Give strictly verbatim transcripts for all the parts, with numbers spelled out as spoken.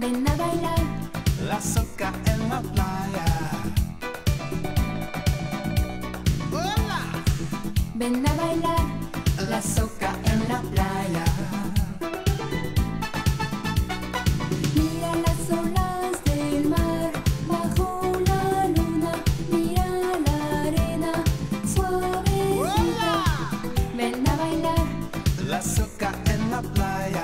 ven a bailar la soca en la playa. ¡Hola! Ven a bailar La soca en la playa. Mira las olas del mar bajo la luna, mira la arena suavecita. Ven a bailar La soca en la playa.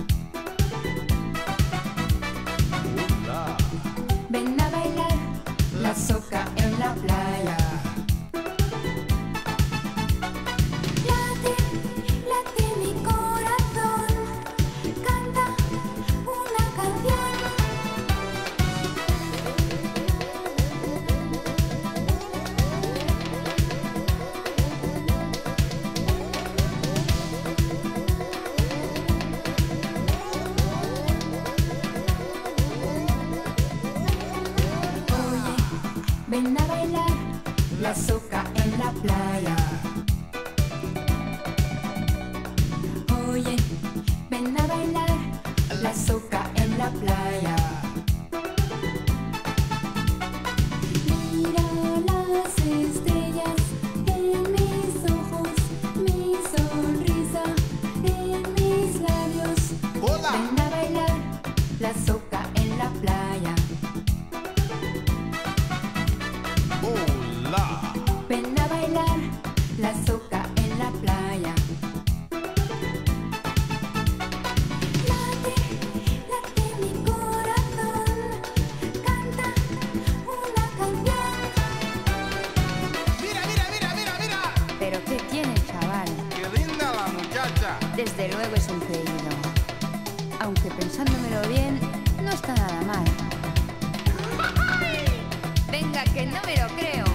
¡Hola! ven a bailar La soca en la playa. Late, late mi corazón, canta una canción. Oye, ven a bailar La soca en la playa. Oye, ven a bailar La soca en la playa. Mira las estrellas en mis ojos, mi sonrisa en mis labios. ¡Hola! Ven a bailar la soca en la playa. ¡Hola! Ven a bailar la soca en la playa. Late, late mi corazón, canta una canción. ¡Mira, mira, mira, mira, mira! ¿Pero qué tiene el chaval? ¡Qué linda la muchacha! Desde luego es un creído. Aunque pensándomelo bien, no está nada mal. Venga, que no me lo creo.